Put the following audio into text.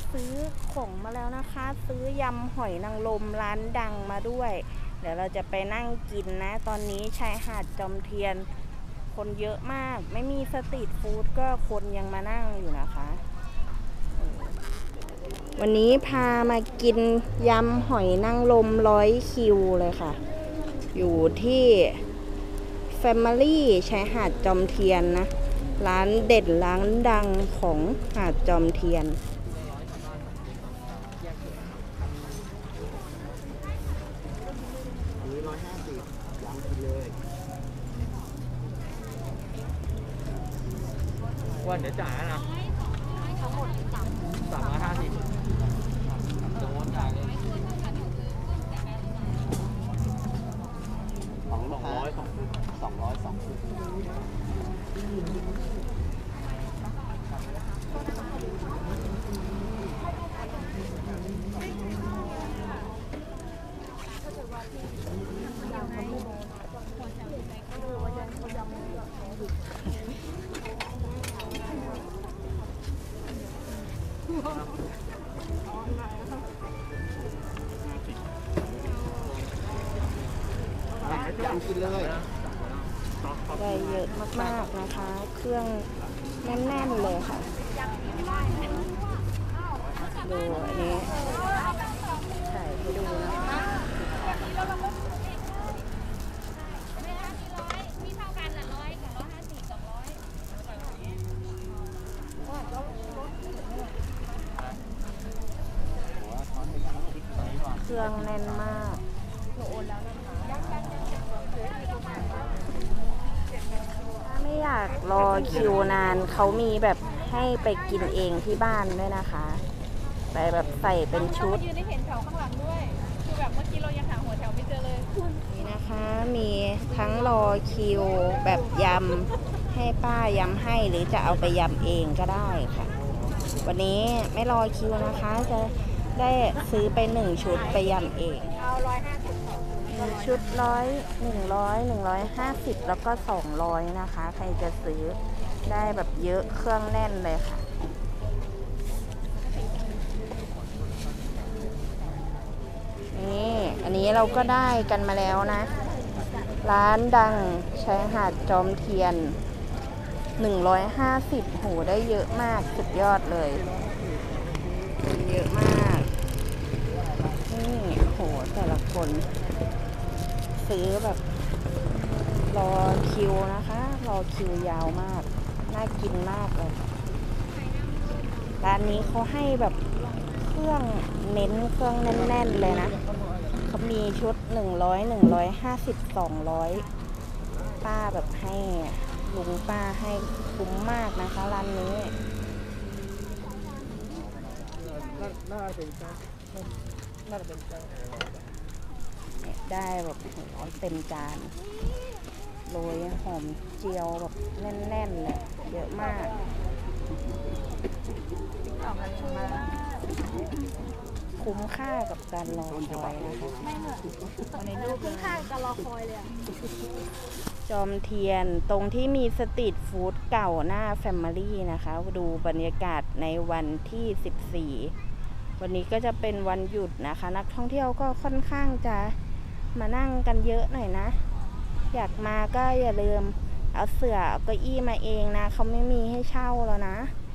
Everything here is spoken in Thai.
ซื้อของมาแล้วนะคะ ซื้อยำหอยนางรมร้านดังมาด้วย เดี๋ยวเราจะไปนั่งกินนะ ตอนนี้ชายหาดจอมเทียนคนเยอะมาก ไม่มีสตรีทฟู้ดก็คนยังมานั่งอยู่นะคะ วันนี้พามากินยำหอยนางรม100 คิวเลยค่ะ อยู่ที่ Family ชายหาดจอมเทียนนะ ร้านเด็ดร้านดังของหาดจอมเทียนวันเดี๋ยวจ่ายนะทั้งหมด350โดนจ่ายเลย200 ได้เยอะมากๆนะคะ เครื่องแน่นๆเลยค่ะ ดูอันนี้ใส่ให้ดูนะคะเครื่องแน่นมากถ้าไม่อยากรอคิวนานเขามีแบบให้ไปกินเองที่บ้านด้วยนะคะไปแบบใส่เป็นชุดยืนได้เห็นแถวข้างหลังด้วยคือแบบเมื่อกี้เรายังหาหัวแถวไม่เจอเลยนี่นะคะมีทั้งรอคิวแบบยำให้ป้ายำให้หรือจะเอาไปยำเองก็ได้ค่ะวันนี้ไม่รอคิวนะคะจะได้ซื้อไป1 ชุดไปยำเองเอา150ชุด150แล้วก็200นะคะใครจะซื้อได้แบบเยอะเครื่องแน่นเลยค่ะนี่อันนี้เราก็ได้กันมาแล้วนะร้านดังชายหาดจอมเทียน150โหได้เยอะมากสุดยอดเลยเยอะมากนี่โหแต่ละคนซื้อแบบรอคิวนะคะรอคิวยาวมากน่ากินมากเลยร้านนี้เขาให้แบบเครื่องเน้นเครื่องแน่นๆเลยนะเขามีชุด100 150 200ป้าแบบให้ลุงป้าให้คุ้มมากนะคะร้านนี้น่าเป็นจ้าได้แบบเต็มจานโรยหอมเจียวแบบแน่นๆเลยเยอะมากคุ้มค่ากับการรอคอยนะคะคุ้มค่ากับการรอคอยเลยจอมเทียนตรงที่มีสตรีทฟู้ดเก่าหน้าแฟมิลี่นะคะดูบรรยากาศในวันที่14วันนี้ก็จะเป็นวันหยุดนะคะนักท่องเที่ยวก็ค่อนข้างจะมานั่งกันเยอะหน่อยนะอยากมาก็อย่าลืมเอาเสื่อเอาเก้าอี้มาเองนะเขาไม่มีให้เช่าแล้วนะ